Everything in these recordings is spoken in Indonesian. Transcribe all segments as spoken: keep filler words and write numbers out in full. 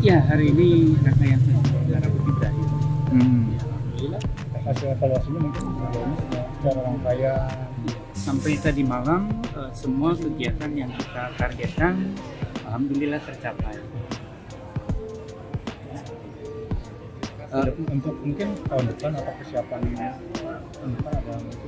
Ya, hari ini rangkaian festival Merah Putih berakhir. Hmm. Ya, alhamdulillah. Hasil evaluasinya mungkin sejauh sudah secara rangkaian. Sampai tadi malam eh, semua kegiatan yang kita targetkan alhamdulillah tercapai. Uh, untuk mungkin tahun depan atau persiapan tahun depan ada mungkin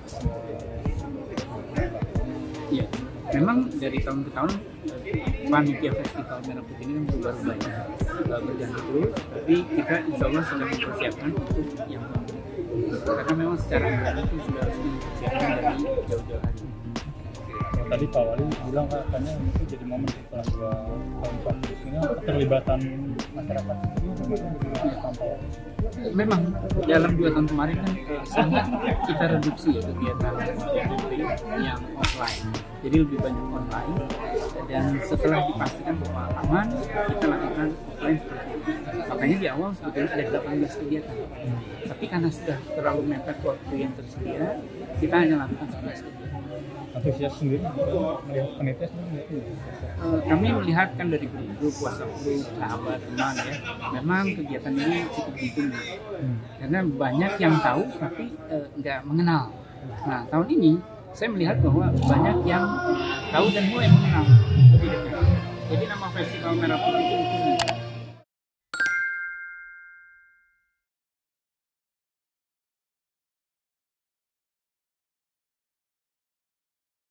Ya, memang dari tahun ke tahun eh, panitia festival Merah Putih ini kan berubah-ubah ya, eh, berganti terus. Tapi kita insya Allah sedang mempersiapkan untuk yang tahun ini. Karena memang secara anggaran itu sudah harus dipersiapkan dari jauh-jauh hari. kalau tadi Pak Wali bilang katanya itu jadi momen setelah dua tahun vaksin ini keterlibatan masyarakat ini sampai Memang dalam dua tahun kemarin kan eh, sangat kita reduksi kegiatan yang offline, jadi lebih banyak online. Dan setelah dipastikan bahwa aman, kita lakukan offline seperti itu. Makanya di awal sebetulnya ada delapan belas kegiatan, tapi karena sudah terlalu mepet waktu yang tersedia, kita hanya lakukan sebelas kegiatan. antusias sendiri melihat penitia sendiri. Uh, kami melihat kan dari grup WhatsApp grup sahabat teman ya, memang kegiatan ini cukup ditunggu Hmm. karena banyak yang tahu tapi uh, nggak mengenal. Nah tahun ini saya melihat bahwa banyak yang tahu dan mulai mengenal lebih dekat. Jadi nama Festival Merah Putih itu